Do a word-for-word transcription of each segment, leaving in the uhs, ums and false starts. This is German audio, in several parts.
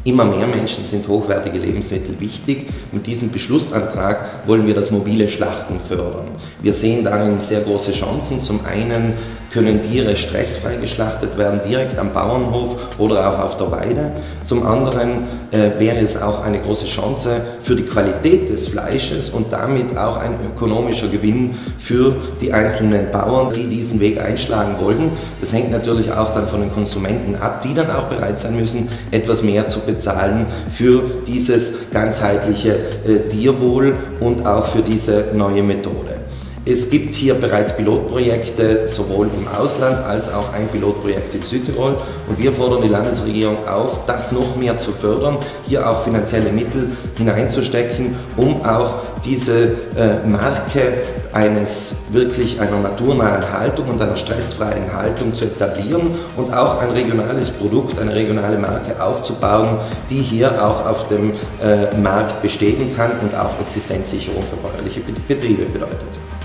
Immer mehr Menschen sind hochwertige Lebensmittel wichtig. Mit diesem Beschlussantrag wollen wir das mobile Schlachten fördern. Wir sehen darin sehr große Chancen. Zum einen können Tiere stressfrei geschlachtet werden, direkt am Bauernhof oder auch auf der Weide. Zum anderen äh, wäre es auch eine große Chance für die Qualität des Fleisches und damit auch ein ökonomischer Gewinn für die einzelnen Bauern, die diesen Weg einschlagen wollen. Das hängt natürlich auch dann von den Konsumenten ab, die dann auch bereit sein müssen, etwas mehr zu bezahlen für dieses ganzheitliche äh, Tierwohl und auch für diese neue Methode. Es gibt hier bereits Pilotprojekte sowohl im Ausland als auch ein Pilotprojekt in Südtirol und wir fordern die Landesregierung auf, das noch mehr zu fördern, hier auch finanzielle Mittel hineinzustecken, um auch diese äh, Marke eines wirklich einer naturnahen Haltung und einer stressfreien Haltung zu etablieren und auch ein regionales Produkt, eine regionale Marke aufzubauen, die hier auch auf dem äh, Markt bestehen kann und auch Existenzsicherung für bäuerliche Betriebe bedeutet.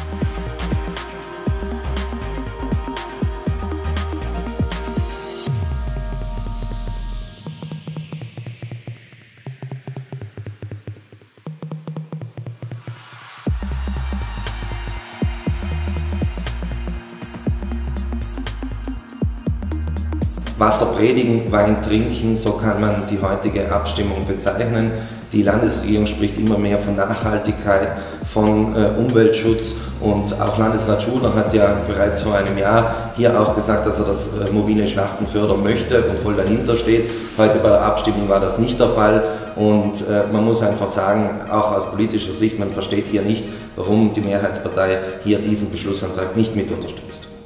Wasser predigen, Wein trinken, so kann man die heutige Abstimmung bezeichnen. Die Landesregierung spricht immer mehr von Nachhaltigkeit, von äh, Umweltschutz und auch Landesrat Schuler hat ja bereits vor einem Jahr hier auch gesagt, dass er das äh, mobile Schlachten fördern möchte und voll dahinter steht. Heute bei der Abstimmung war das nicht der Fall und äh, man muss einfach sagen, auch aus politischer Sicht, man versteht hier nicht, warum die Mehrheitspartei hier diesen Beschlussantrag nicht mit unterstützt.